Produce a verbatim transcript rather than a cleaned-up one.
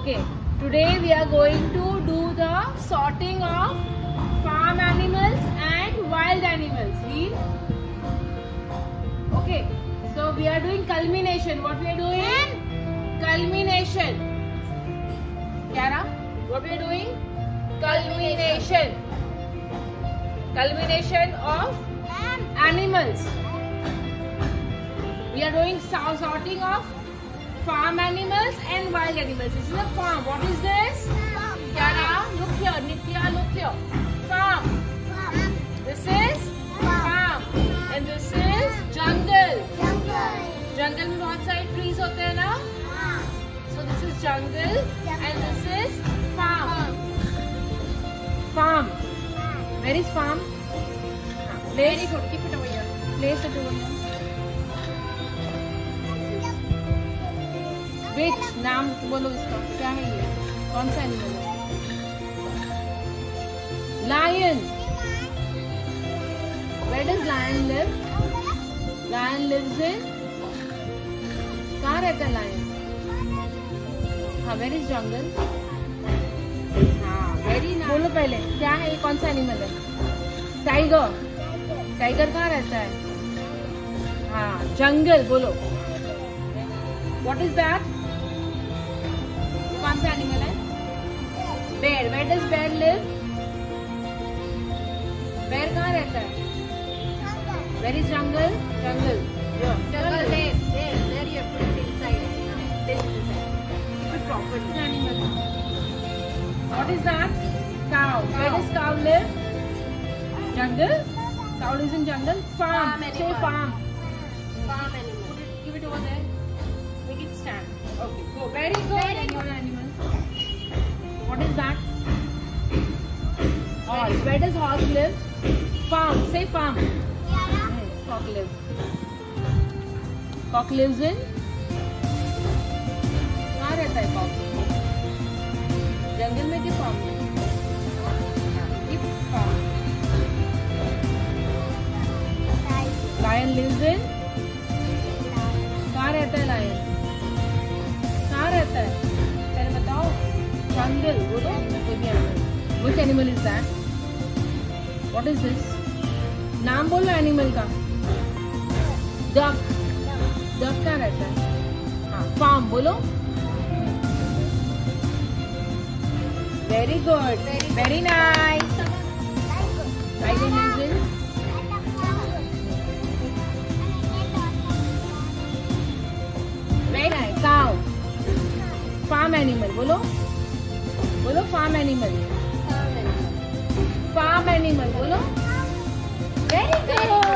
Okay, today we are going to do the sorting of farm animals and wild animals. Read. Okay, so we are doing culmination. What we are doing? Culmination. Kiara, what we are doing? Culmination. Culmination of animals. We are doing sorting of farm animals and wild animals. This is a farm. What is this? Farm. Kiara, look here. Nitya, look here. Farm. Farm. This is Farm. farm. And this is jungle. Jungle. Jungle में बहुत सारे trees होते हैं ना? हाँ. So this is jungle, Jungle. and this is farm. Farm. Farm. Farm. Where is farm? Very good. Keep it over here. Place it over here. Which नाम बोलो इसका? क्या है ये? कौन सा एनिमल है? Lion. Where does lion live? Lion lives in. कहाँ रहता है lion? हाँ, where is jungle? हाँ, very nice. बोलो पहले क्या है ये? कौन सा एनिमल है? Tiger. Tiger कहाँ रहता है? हाँ, jungle बोलो. What is that? कौन सा एनिमल है? Bear. Where does bear live? Bear कहाँ रहता है? Where is jungle? Jungle. Yeah. Jungle. There. There. There you put it inside. This inside. Keep it properly. Animal. What is that? Cow. Where does cow live? Jungle. Cow lives in jungle. Farm. Farm Say animal. farm. Farm animal. Put it, give it over there. Make it stand. Okay. Go. Very good. Very And good. your animal. What is that? Horse. Where does horse live? Farm. Say farm. Hmm. Cock lives. Cock lives in. कहाँ रहता है cock? जंगल में कि farm में? Keep farm. Lion lives in. कहाँ रहता है lion? कहाँ रहता है? पहले बताओ. Jungle. बोलो. कोई भी animal. Which animal is that? What is this? नाम बोलो animal का. Duck. Duck कहाँ रहता है? हाँ. Farm बोलो. Very good. Very Very nice. Tiger lives in. Very nice. Cow. Farm animal. बोलो. बोलो farm animal. Farm animal. Farm animal. बोलो. Very good.